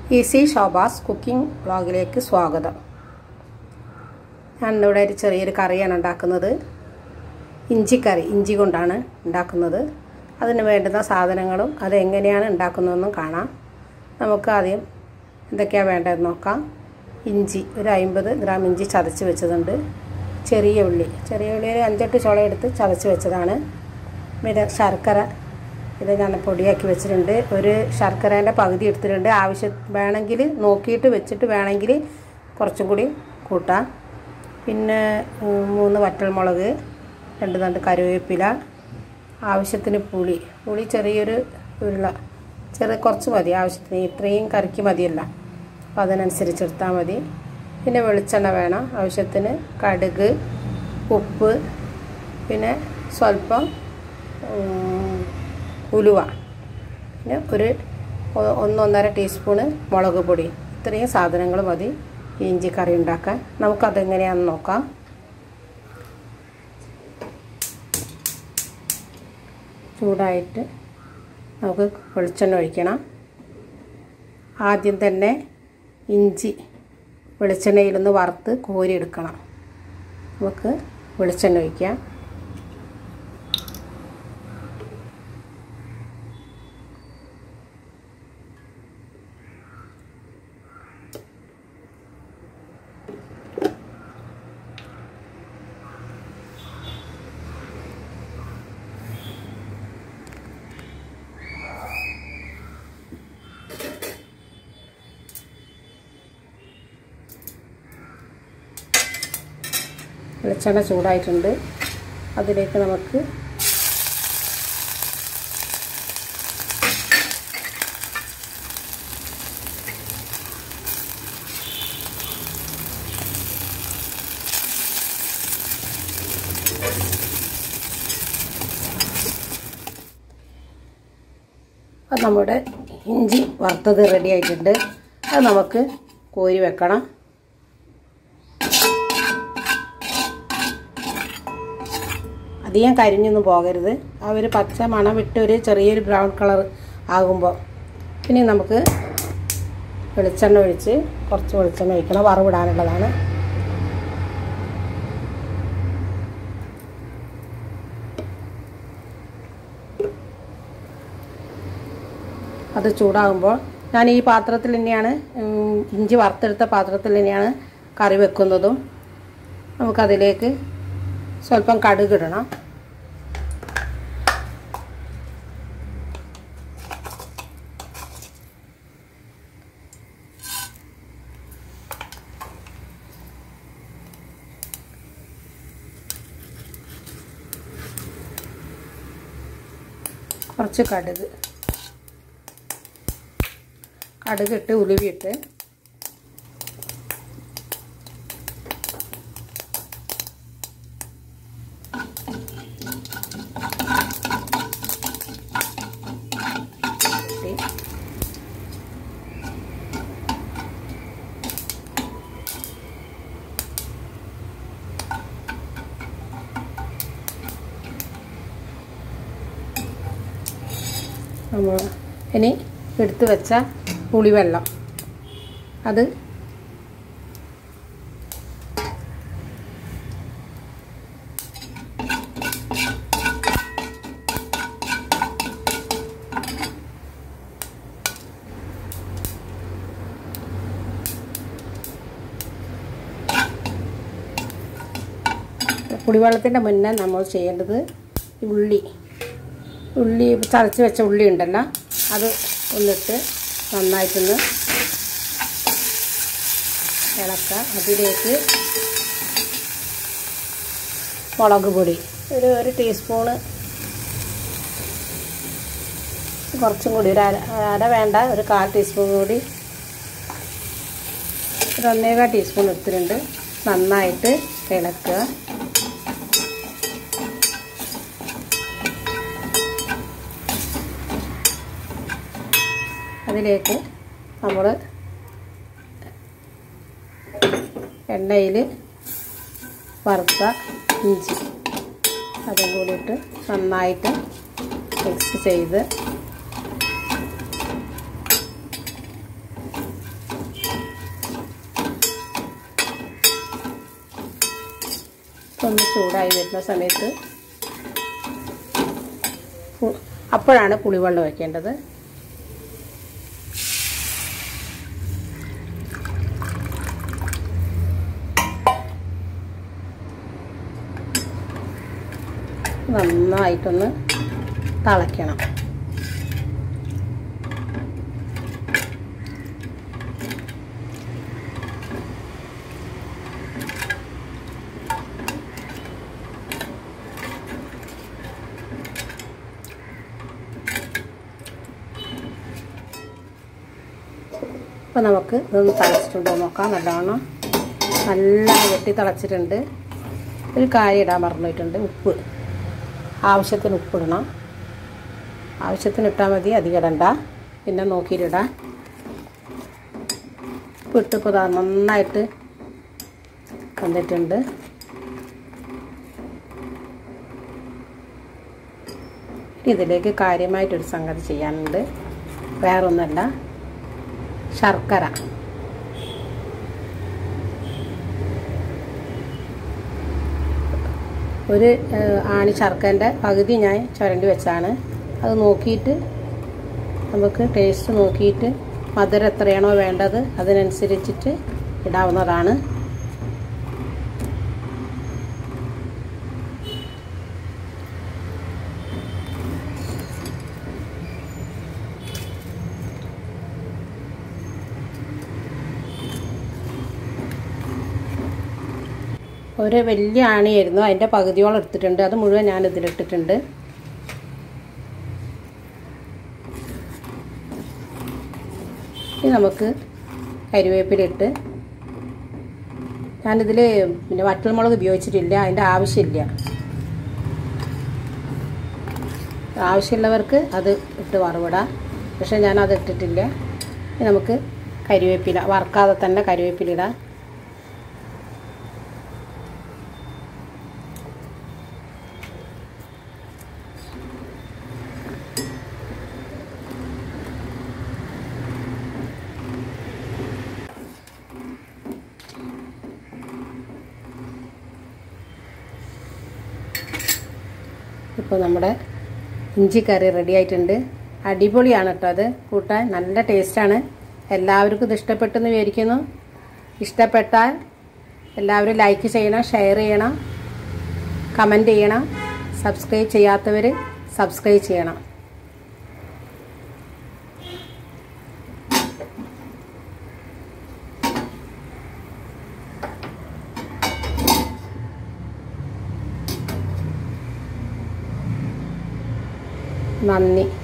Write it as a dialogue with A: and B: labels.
A: Easy Shobas cooking വ്ളോഗിലേക്ക് സ്വാഗതം. ഞാൻ ഇവിടെ ഒരു ചെറിയൊരു കറിയാണ് ഉണ്ടാക്കുന്നത്. ഇഞ്ചിക്കറി, ഇഞ്ചി കൊണ്ടാണ് ഉണ്ടാക്കുന്നത്. അതിന് വേണ്ടുന്ന സാധനങ്ങളും അതെങ്ങനെയാണ് ഉണ്ടാക്കുന്നതെന്നും കാണാം. നമുക്ക് ആദ്യം എന്തൊക്കെയാണ് വേണ്ടതെന്ന് നോക്കാം. ഇഞ്ചി ഒരു 50 ഗ്രാം ഇഞ്ചി ചതച്ച് വെച്ചതുണ്ട്. ചെറിയ ഉള്ളി ഒരു 5-8 ചുള എടുത്ത് ചതച്ച് വെച്ചതാണ്. പിന്നെ ശർക്കര ഇത് ഞാൻ പൊടിയാക്കി വെച്ചിട്ടുണ്ട്. ഒരു ശർക്കരേൻ്റെ പകുതി എടുത്തിട്ടുണ്ട്. ആവശ്യം വേണമെങ്കിൽ നോക്കിയിട്ട് വെച്ചിട്ട് വേണമെങ്കിൽ കുറച്ചും കൂടി കൂട്ടാം. പിന്നെ 3 വറ്റൽമുളക്, 2 തണ്ട് കറിവേപ്പില, ആവശ്യത്തിന് പുളി ചെറിയൊരു കുറച്ച് മതി. ആവശ്യത്തിന് ഇത്രയും കറിക്ക് മതിയല്ല, അപ്പോൾ അതിനനുസരിച്ച് എടുത്താൽ മതി. പിന്നെ വെളിച്ചെണ്ണ വേണം ആവശ്യത്തിന്, കടുക്, ഉപ്പ്, പിന്നെ സ്വല്പം ഉലുവ, പിന്നെ ഒരു 1-1.5 ടീസ്പൂണ് മുളക് പൊടി. ഇത്രയും സാധനങ്ങൾ മതി ഇഞ്ചി കറി ഉണ്ടാക്കാൻ. നമുക്കതെങ്ങനെയാണെന്ന് നോക്കാം. ചൂടായിട്ട് നമുക്ക് വെളിച്ചെണ്ണ ഒഴിക്കണം. ആദ്യം തന്നെ ഇഞ്ചി വെളിച്ചെണ്ണയിലൊന്ന് വറുത്ത് കോരിയെടുക്കണം. നമുക്ക് വെളിച്ചെണ്ണ ഒഴിക്കാം. വെളിച്ചെണ്ണ ചൂടായിട്ടുണ്ട്. അതിലേക്ക് നമുക്ക് നമ്മുടെ ഇഞ്ചി വറുത്തത് റെഡി ആയിട്ടുണ്ട്. അത് നമുക്ക് കോരി വെക്കണം. അധികം കരിഞ്ഞൊന്നും പോകരുത്. ആ ഒരു പച്ച മണം വിട്ട് ഒരു ചെറിയൊരു ബ്രൗൺ കളർ ആകുമ്പോൾ പിന്നെ നമുക്ക് വെളിച്ചെണ്ണ ഒഴിച്ച് കുറച്ച് വെളിച്ചെണ്ണ ഒഴിക്കണം. വറവിടാനുള്ളതാണ്. അത് ചൂടാകുമ്പോൾ ഞാൻ ഈ പാത്രത്തിൽ തന്നെയാണ്, ഇഞ്ചി വറുത്തെടുത്ത പാത്രത്തിൽ തന്നെയാണ് കറി വെക്കുന്നതും. നമുക്കതിലേക്ക് സ്വല്പം കടുക് ഇടണം. കുറച്ച് കടുകിട്ട് ഉലുവിയിട്ട് ഇനി എടുത്തു വെച്ച പുളിവെള്ളം അത് പുളിവെള്ളത്തിൻ്റെ മുന്നേ നമ്മൾ ചെയ്യേണ്ടത് ഉള്ളി ചതച്ച് വെച്ച ഉള്ളി ഉണ്ടല്ലോ, അത് ഒന്നിട്ട് നന്നായിട്ടൊന്ന് ഇളക്കാം. അതിലേക്ക് മുളക് പൊടി ഒരു ടീസ്പൂണ്, കുറച്ചും കൂടി ഒരു അര വേണ്ട, ഒരു 1/4 ടീസ്പൂൺ കൂടി, ഒരു 1.25 ടീസ്പൂൺ എടുത്തിട്ടുണ്ട്. നന്നായിട്ട് ഇളക്കുക. അതിലേക്ക് നമ്മൾ എണ്ണയിൽ വറുത്ത ഇഞ്ചി അതും കൂടിയിട്ട് നന്നായിട്ട് മിക്സ് ചെയ്ത് ഒന്ന് ചൂടായി വരുന്ന സമയത്ത് അപ്പോഴാണ് പുളിവെള്ളം ഒഴിക്കേണ്ടത്. നന്നായിട്ടൊന്ന് തിളയ്ക്കണം. അപ്പോൾ നമുക്ക് ഇതൊന്ന് തിളച്ചിട്ടുണ്ടോ നോക്കാം. നല്ലോണം നല്ല വെട്ടി തിളച്ചിട്ടുണ്ട്. ഒരു കാര്യം ഇടാൻ മറന്നിട്ടുണ്ട്, ഉപ്പ്. ആവശ്യത്തിന് ഉപ്പിടണം. ആവശ്യത്തിന് ഇട്ടാൽ മതി, അധികം ഇടണ്ട. പിന്നെ നോക്കിയിട്ടിടാം. ഉപ്പിട്ടിപ്പോൾ നന്നായിട്ട് വന്നിട്ടുണ്ട്. ഇതിലേക്ക് കാര്യമായിട്ടൊരു സംഗതി ചെയ്യാനുണ്ട്. വേറൊന്നുമല്ല, ശർക്കര. ഒരു ആണി ശർക്കരൻ്റെ പകുതി ഞാൻ ചുരണ്ടി വെച്ചാണ്. അത് നോക്കിയിട്ട് നമുക്ക് ടേസ്റ്റ് നോക്കിയിട്ട് മധുരം എത്രയാണോ വേണ്ടത് അതിനനുസരിച്ചിട്ട് ഇടാവുന്നതാണ്. ഒരു വലിയ ആണിയായിരുന്നു, അതിൻ്റെ പകുതിയോളം എടുത്തിട്ടുണ്ട്. അത് മുഴുവൻ ഞാൻ ഇതിലിട്ടിട്ടുണ്ട്. ഇനി നമുക്ക് കരിവേപ്പിലിട്ട്, ഞാനിതിൽ പിന്നെ വറ്റൽമുളക് ഉപയോഗിച്ചിട്ടില്ല, അതിൻ്റെ ആവശ്യമില്ല. ആവശ്യമുള്ളവർക്ക് അത് ഇട്ട് വറവിടാം, പക്ഷേ ഞാനത് ഇട്ടിട്ടില്ല. ഇനി നമുക്ക് കരിവേപ്പില വറക്കാതെ തന്നെ കരിവേപ്പിലിടാം. ഇപ്പോൾ നമ്മുടെ ഇഞ്ചിക്കറി റെഡി ആയിട്ടുണ്ട്. അടിപൊളിയാണ് കേട്ടോ. അത് കൂട്ടാൻ നല്ല ടേസ്റ്റാണ്. എല്ലാവർക്കും ഇത് ഇഷ്ടപ്പെട്ടെന്ന് വിചാരിക്കുന്നു. ഇഷ്ടപ്പെട്ടാൽ എല്ലാവരും ലൈക്ക് ചെയ്യണം, ഷെയർ ചെയ്യണം, കമൻറ്റ് ചെയ്യണം. സബ്സ്ക്രൈബ് ചെയ്യാത്തവർ സബ്സ്ക്രൈബ് ചെയ്യണം. നന്ദി.